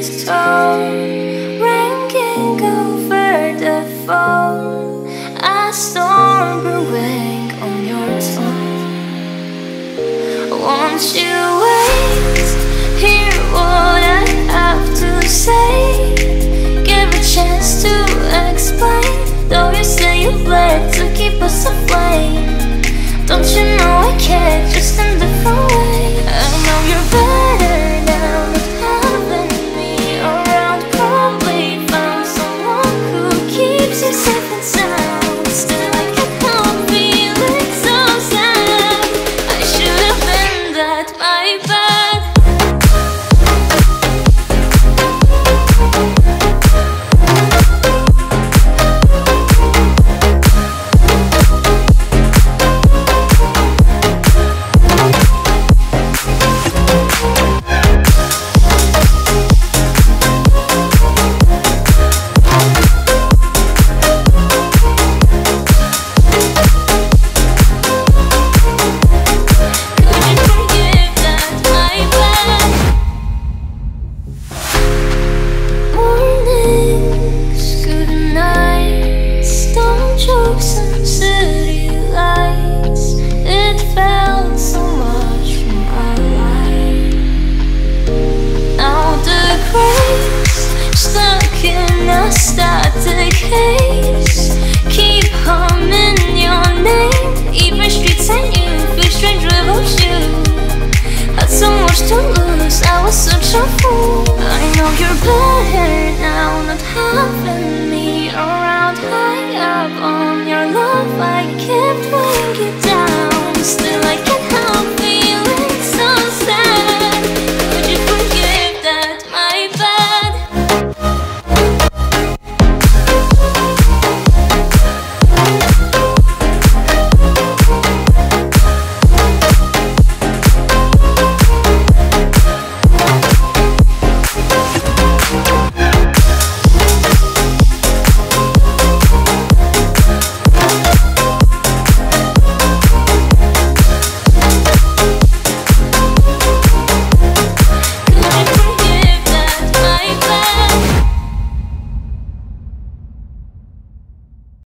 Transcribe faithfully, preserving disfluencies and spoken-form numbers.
his tone, ringing over the phone. A storm brewing on your tongue. Won't you wait, hear what I have to say? Give a chance to explain. Though you say you bled to keep us aflame, don't you know I care, just in different ways. I know you're better now not having me around. Probably found someone who keeps you safe and sound. Still I can't help feeling so sad. I should have been that, my bad. Static haze, keep humming your name. Even streets I knew feel strange without you. Had so much to lose, I was such a fool. I know you're better now not having me around. High up on your love, I kept waiting.